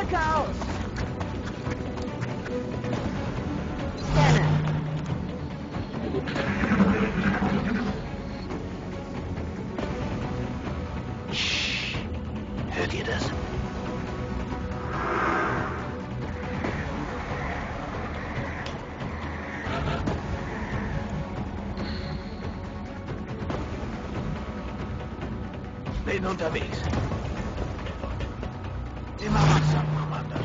Blinker aus. Scanner. Hört ihr das? Bin unterwegs. Immer wachsam, Commander.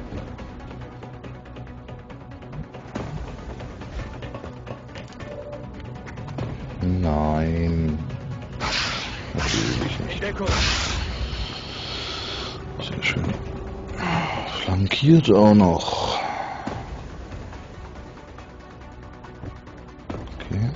Nein. Natürlich nicht. Deckung. Sehr schön. Flankiert auch noch. Okay.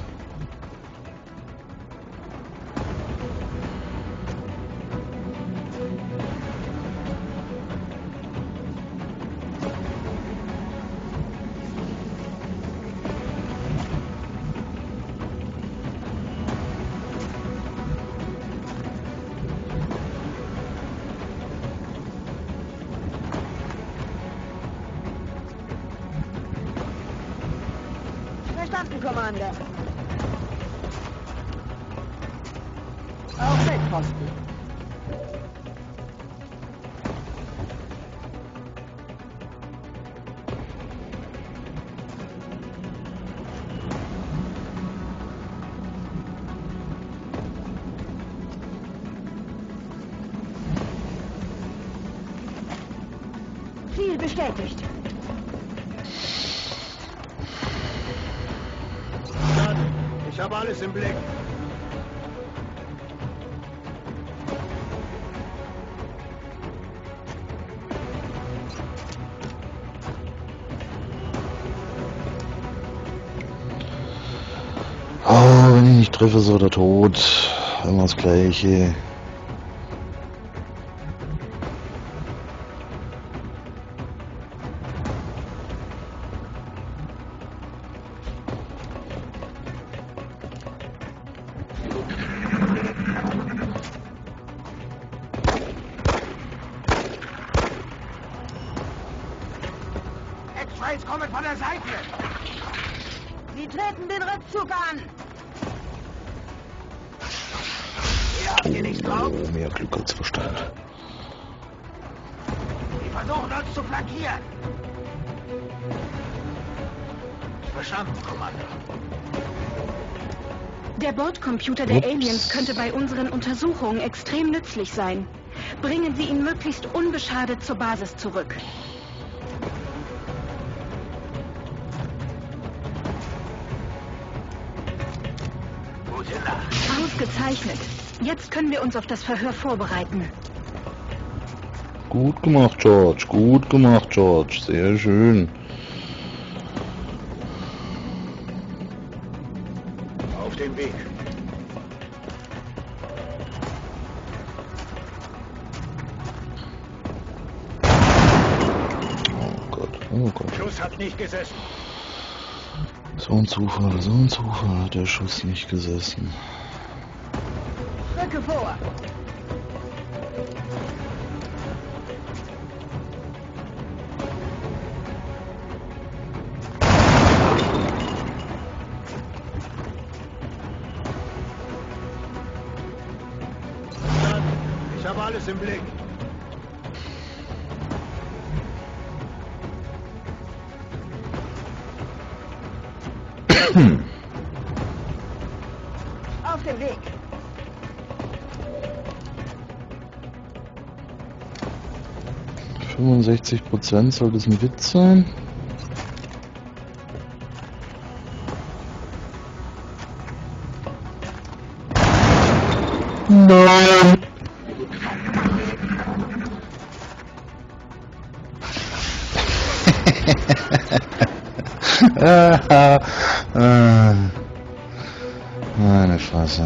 Verstanden, Commander. Auf Feldposten. Ziel bestätigt. Ich habe alles im Blick. Oh, wenn ich nicht treffe, ist er tot. Immer das Gleiche. X-Rays kommen von der Seite. Sie treten den Rückzug an. Hier habt ihr nichts drauf. Oh, mehr Glück als Verstand. Die versuchen uns zu flankieren. Verstanden, Commander. Der Bordcomputer der Ups. Aliens könnte bei unseren Untersuchungen extrem nützlich sein. Bringen Sie ihn möglichst unbeschadet zur Basis zurück. Gute Nacht. Ausgezeichnet. Jetzt können wir uns auf das Verhör vorbereiten. Gut gemacht, George. Gut gemacht, George. Sehr schön. Auf dem Weg. Oh Gott, oh Gott. Schuss hat nicht gesessen. So ein Zufall hat der Schuss nicht gesessen. Rücke vor. Ich habe alles im Blick. Auf dem Weg. %, soll das ein Witz sein? Nein! Meine Fresse.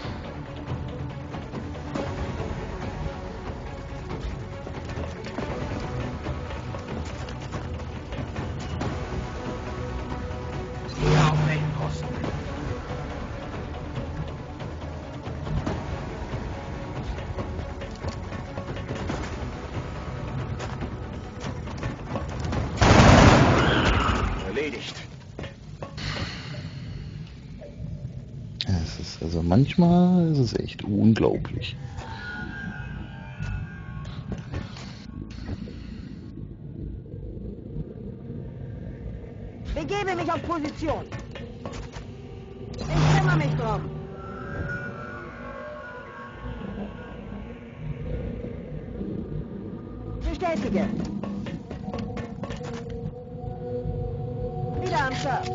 Hier auf Feldposten. manchmal ist es echt unglaublich. Begebe mich auf Position. Ich kümmere mich drum. Bestätige. Wieder am Start.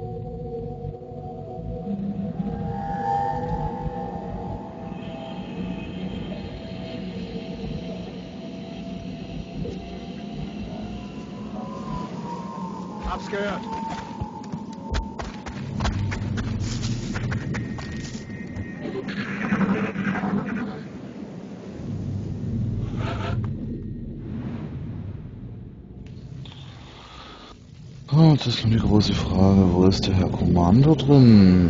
Hab's gehört. Oh, jetzt ist nur die große Frage, wo ist der Herr Kommando drin?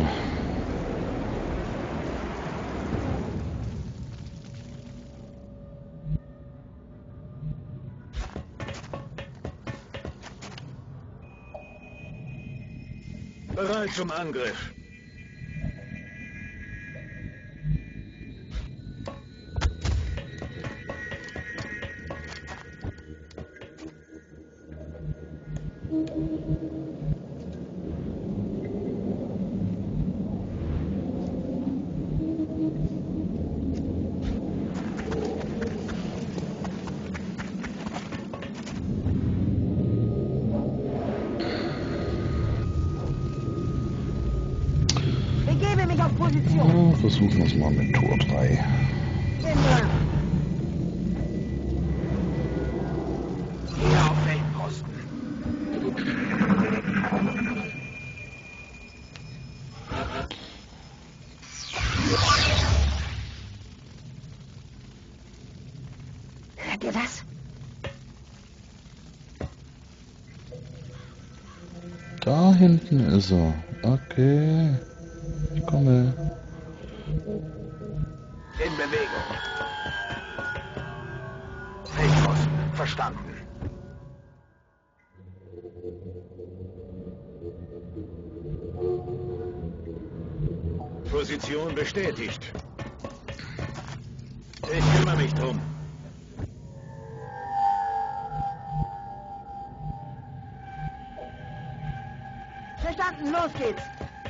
Bereit zum Angriff. Begebe mich auf Position. Oh, versuchen wir es mal mit Tor 3. Bin dran. Hier auf Feldposten. Hört ihr das? Da hinten ist er. Okay. Ich komme. In Bewegung. Feldposten. Verstanden. Position bestätigt. Ich kümmere mich drum. Verstanden, los geht's.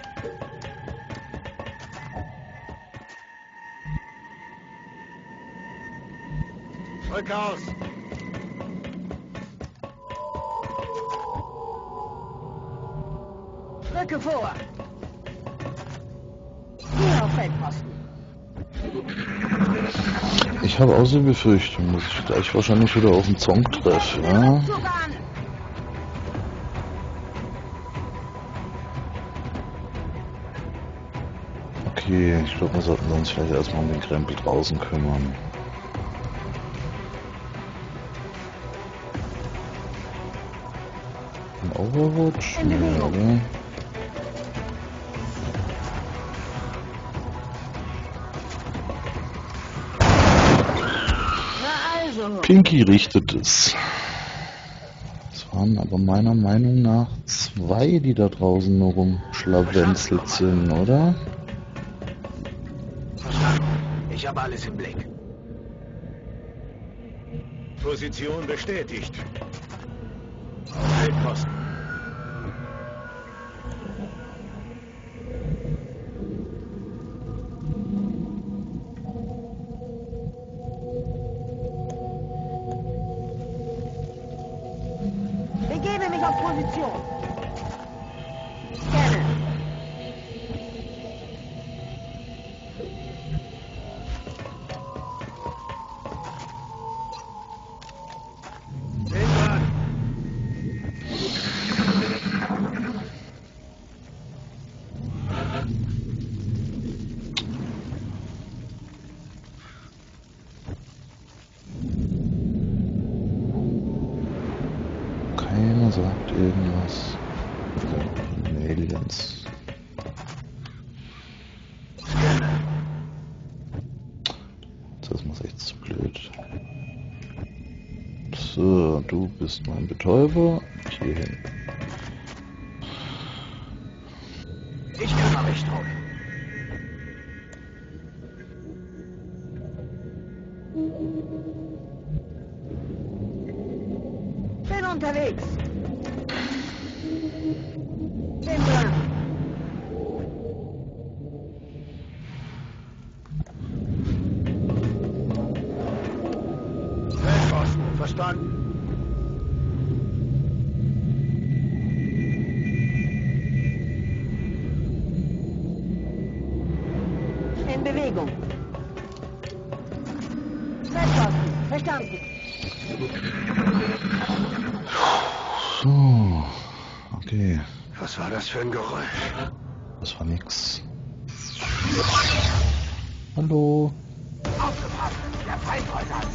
Rück aus. Rücke vor. Hier auf Feldposten. Ich habe auch so die Befürchtung, dass ich gleich wahrscheinlich wieder auf den Zong treffe, ja? Zug an. Okay, ich glaube, wir sollten uns vielleicht erstmal um den Krempel draußen kümmern. Ein Overwatch? In Nee, Bewegung. oder? Na also. Pinky richtet es. Es waren aber meiner Meinung nach 2, die da draußen nur rumschlawenzelt sind, oder? Verstanden. Ich habe alles im Blick. Position bestätigt. Auf Feldposten. Begebe mich auf Position. Scanne. Bin dran. Keiner sagt irgendwas. Von den Aliens. Scanne. Das ist echt zu blöd. So, du bist mein Betäuber. Hier hin. Ich kümmere mich drum. Bin unterwegs. Bin dran. Feldposten, verstanden. In Bewegung. Feldposten, verstanden. So. Okay. Was war das für ein Geräusch? Das war nix. Hallo. Aufgepasst! Der Feind rollt an!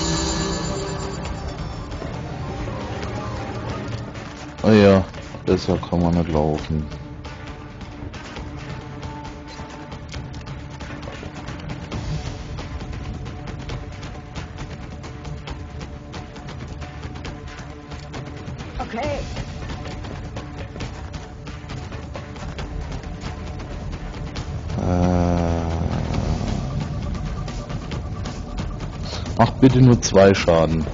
Ah ja, besser kann man nicht laufen. Okay. Mach bitte nur 2 Schaden.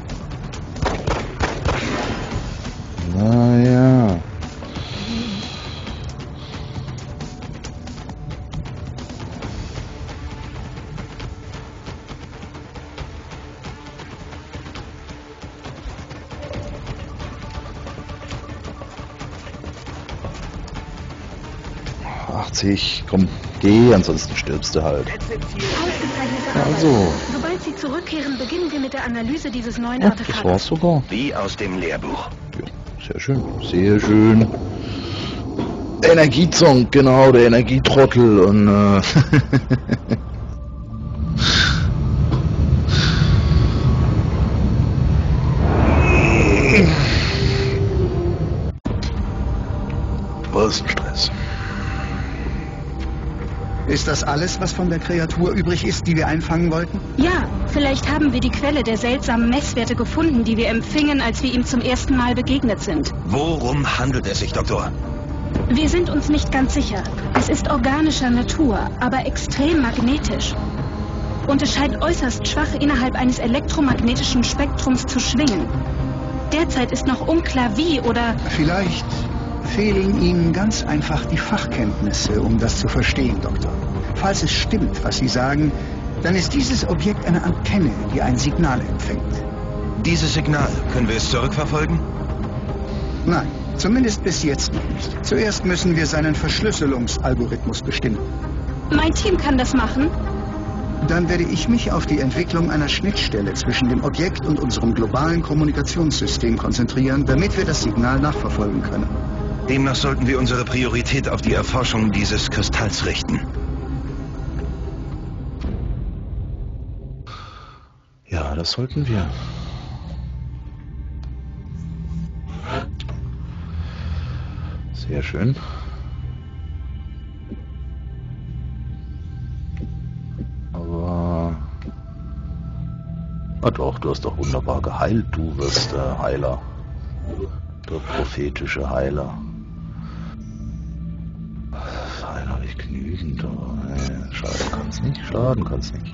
Naja. Komm, geh, ansonsten stirbst du halt. Ausgezeichnete Arbeit. Also. Sobald Sie zurückkehren, beginnen wir mit der Analyse dieses neuen Ja, das Artefakts. war's sogar. Wie aus dem Lehrbuch. Ja, sehr schön, sehr schön. Energiezonk, genau, der Energietrottel und was ein Stress. Ist das alles, was von der Kreatur übrig ist, die wir einfangen wollten? Ja, vielleicht haben wir die Quelle der seltsamen Messwerte gefunden, die wir empfingen, als wir ihm zum ersten Mal begegnet sind. Worum handelt es sich, Doktor? Wir sind uns nicht ganz sicher. Es ist organischer Natur, aber extrem magnetisch. Und es scheint äußerst schwach innerhalb eines elektromagnetischen Spektrums zu schwingen. Derzeit ist noch unklar wie oder... Vielleicht fehlen Ihnen ganz einfach die Fachkenntnisse, um das zu verstehen, Doktor. Falls es stimmt, was Sie sagen, dann ist dieses Objekt eine Antenne, die ein Signal empfängt. Dieses Signal, können wir es zurückverfolgen? Nein, zumindest bis jetzt noch nicht. Zuerst müssen wir seinen Verschlüsselungsalgorithmus bestimmen. Mein Team kann das machen? Dann werde ich mich auf die Entwicklung einer Schnittstelle zwischen dem Objekt und unserem globalen Kommunikationssystem konzentrieren, damit wir das Signal nachverfolgen können. Demnach sollten wir unsere Priorität auf die Erforschung dieses Kristalls richten. Ja, das sollten wir. Sehr schön. Aber... Ah doch, du hast doch wunderbar geheilt, du wirst der Heiler. Der prophetische Heiler. Heiler habe ich genügend, aber schaden kann's nicht, schaden kann's nicht.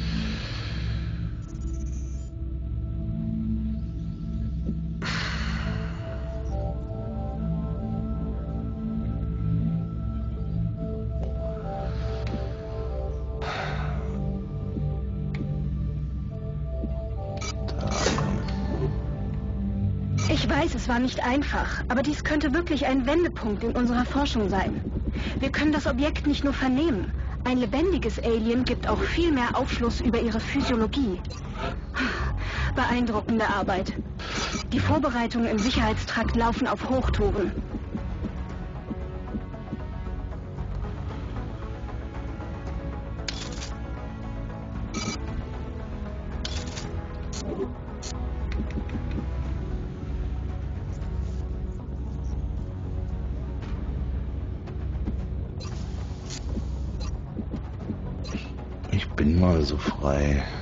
Ich weiß, es war nicht einfach, aber dies könnte wirklich ein Wendepunkt in unserer Forschung sein. Wir können das Objekt nicht nur vernehmen. Ein lebendiges Alien gibt auch viel mehr Aufschluss über ihre Physiologie. Beeindruckende Arbeit. Die Vorbereitungen im Sicherheitstrakt laufen auf Hochtouren. Ich bin mal so frei.